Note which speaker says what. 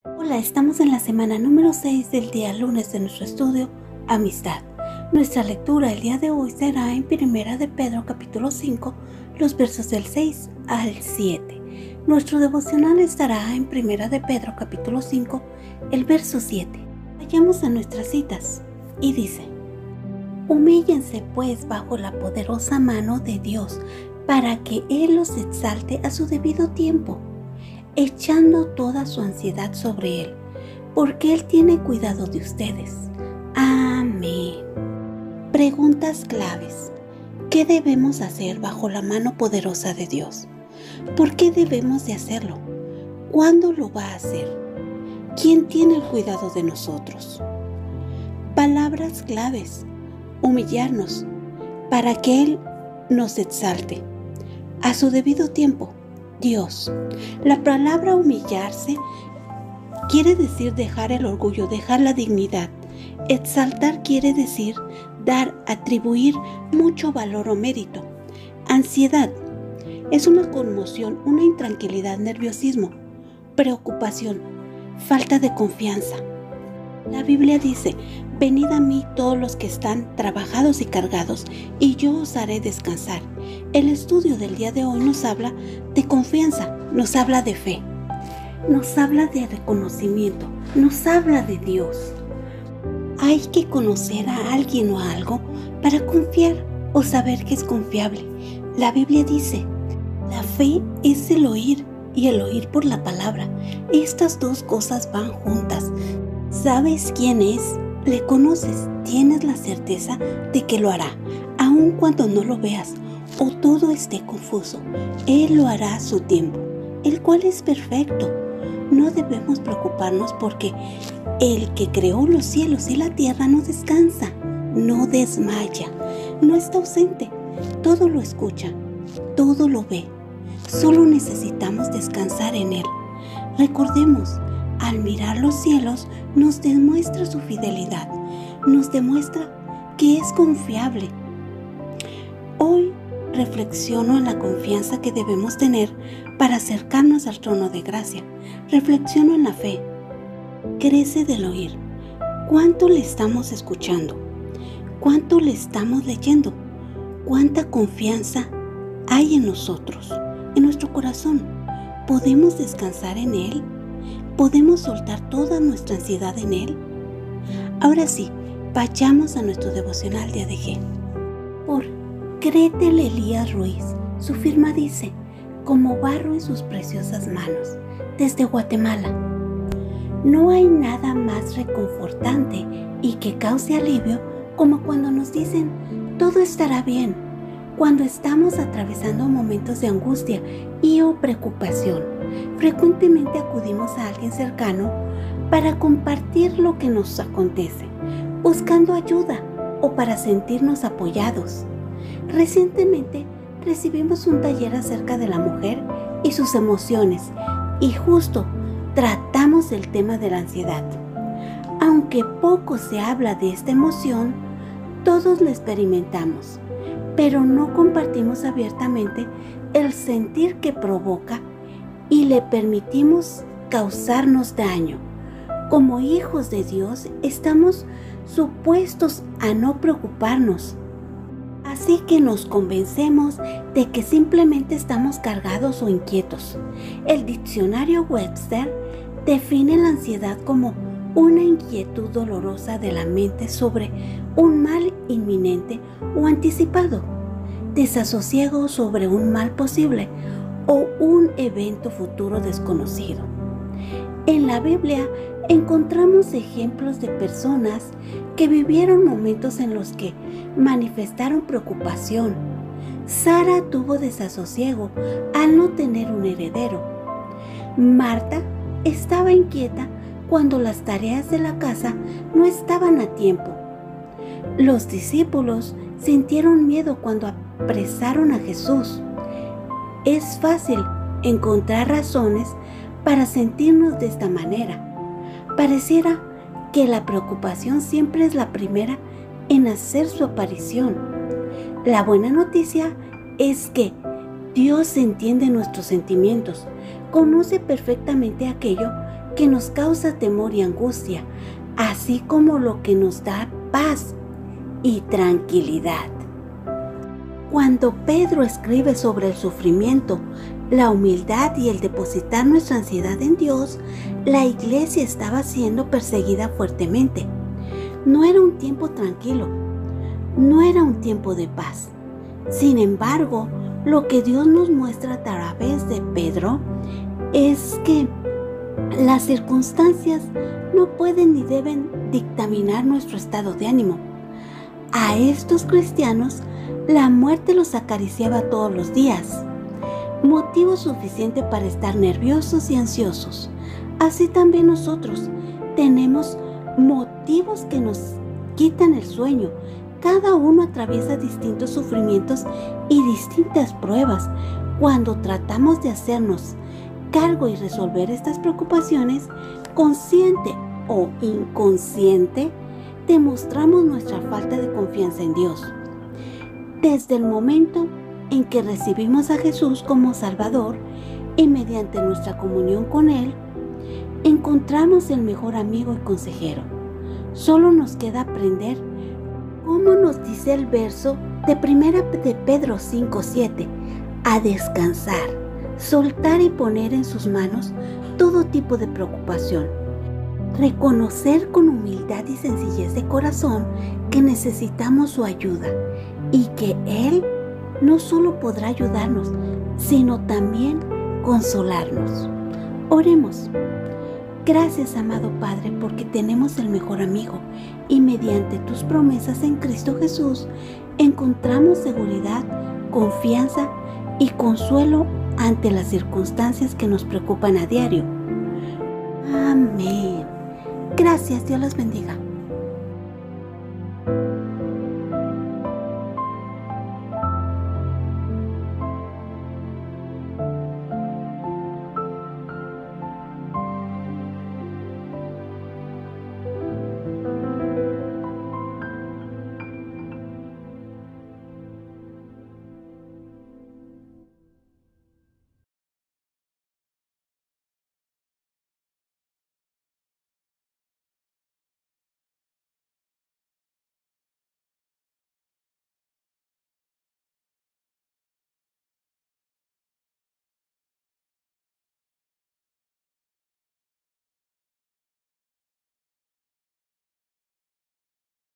Speaker 1: Hola, estamos en la semana número 6 del día lunes de nuestro estudio Amistad. Nuestra lectura el día de hoy será en Primera de Pedro capítulo 5, los versos del 6 al 7. Nuestro devocional estará en Primera de Pedro capítulo 5, el verso 7. Vayamos a nuestras citas y dice: Humíllense pues bajo la poderosa mano de Dios para que Él los exalte a su debido tiempo, echando toda su ansiedad sobre Él, porque Él tiene cuidado de ustedes. Amén. Preguntas claves. ¿Qué debemos hacer bajo la mano poderosa de Dios? ¿Por qué debemos de hacerlo? ¿Cuándo lo va a hacer? ¿Quién tiene el cuidado de nosotros? Palabras claves. Humillarnos para que Él nos exalte. A su debido tiempo, Dios. La palabra humillarse quiere decir dejar el orgullo, dejar la dignidad. Exaltar quiere decir dar, atribuir mucho valor o mérito. Ansiedad es una conmoción, una intranquilidad, nerviosismo, preocupación, falta de confianza. La Biblia dice: venid a mí todos los que están trabajados y cargados, y yo os haré descansar. El estudio del día de hoy nos habla de confianza, nos habla de fe, nos habla de reconocimiento, nos habla de Dios. Hay que conocer a alguien o a algo para confiar o saber que es confiable. La Biblia dice: la fe es el oír y el oír por la palabra. Estas dos cosas van juntas. ¿Sabes quién es? Le conoces, tienes la certeza de que lo hará, aun cuando no lo veas o todo esté confuso. Él lo hará a su tiempo, el cual es perfecto. No debemos preocuparnos porque el que creó los cielos y la tierra no descansa, no desmaya, no está ausente, todo lo escucha, todo lo ve. Solo necesitamos descansar en Él. Recordemos, al mirar los cielos nos demuestra su fidelidad, nos demuestra que es confiable. Hoy reflexiono en la confianza que debemos tener para acercarnos al trono de gracia. Reflexiono en la fe. Crece del oír. ¿Cuánto le estamos escuchando? ¿Cuánto le estamos leyendo? ¿Cuánta confianza hay en nosotros, en nuestro corazón? ¿Podemos descansar en Él? ¿Podemos soltar toda nuestra ansiedad en Él? Ahora sí, vayamos a nuestro devocional de ADG. Por Gretel Elías Ruiz, su firma dice: como barro en sus preciosas manos, desde Guatemala. No hay nada más reconfortante y que cause alivio como cuando nos dicen: todo estará bien, cuando estamos atravesando momentos de angustia y o preocupación. Frecuentemente acudimos a alguien cercano para compartir lo que nos acontece, buscando ayuda o para sentirnos apoyados. Recientemente recibimos un taller acerca de la mujer y sus emociones y justo tratamos el tema de la ansiedad. Aunque poco se habla de esta emoción, todos la experimentamos, pero no compartimos abiertamente el sentir que provoca y le permitimos causarnos daño. Como hijos de Dios, estamos supuestos a no preocuparnos. Así que nos convencemos de que simplemente estamos cargados o inquietos. El diccionario Webster define la ansiedad como una inquietud dolorosa de la mente sobre un mal inminente o anticipado, desasosiego sobre un mal posible o un evento futuro desconocido. En la Biblia encontramos ejemplos de personas que vivieron momentos en los que manifestaron preocupación. Sara tuvo desasosiego al no tener un heredero. Marta estaba inquieta cuando las tareas de la casa no estaban a tiempo. Los discípulos sintieron miedo cuando apresaron a Jesús. Es fácil encontrar razones para sentirnos de esta manera. Pareciera que la preocupación siempre es la primera en hacer su aparición. La buena noticia es que Dios entiende nuestros sentimientos, conoce perfectamente aquello que nos causa temor y angustia, así como lo que nos da paz y tranquilidad. Cuando Pedro escribe sobre el sufrimiento, la humildad y el depositar nuestra ansiedad en Dios, la iglesia estaba siendo perseguida fuertemente. No era un tiempo tranquilo, no era un tiempo de paz. Sin embargo, lo que Dios nos muestra a través de Pedro es que las circunstancias no pueden ni deben dictaminar nuestro estado de ánimo. A estos cristianos, la muerte los acariciaba todos los días, motivo suficiente para estar nerviosos y ansiosos. Así también nosotros tenemos motivos que nos quitan el sueño. Cada uno atraviesa distintos sufrimientos y distintas pruebas. Cuando tratamos de hacernos cargo y resolver estas preocupaciones, consciente o inconsciente, demostramos nuestra falta de confianza en Dios. Desde el momento en que recibimos a Jesús como Salvador y mediante nuestra comunión con Él, encontramos el mejor amigo y consejero. Solo nos queda aprender, como nos dice el verso de 1 de Pedro 5:7, a descansar, soltar y poner en sus manos todo tipo de preocupación. Reconocer con humildad y sencillez de corazón que necesitamos su ayuda y que Él no solo podrá ayudarnos, sino también consolarnos. Oremos. Gracias, amado Padre, porque tenemos el mejor amigo y mediante tus promesas en Cristo Jesús encontramos seguridad, confianza y consuelo ante las circunstancias que nos preocupan a diario. Amén. Gracias, Dios los bendiga.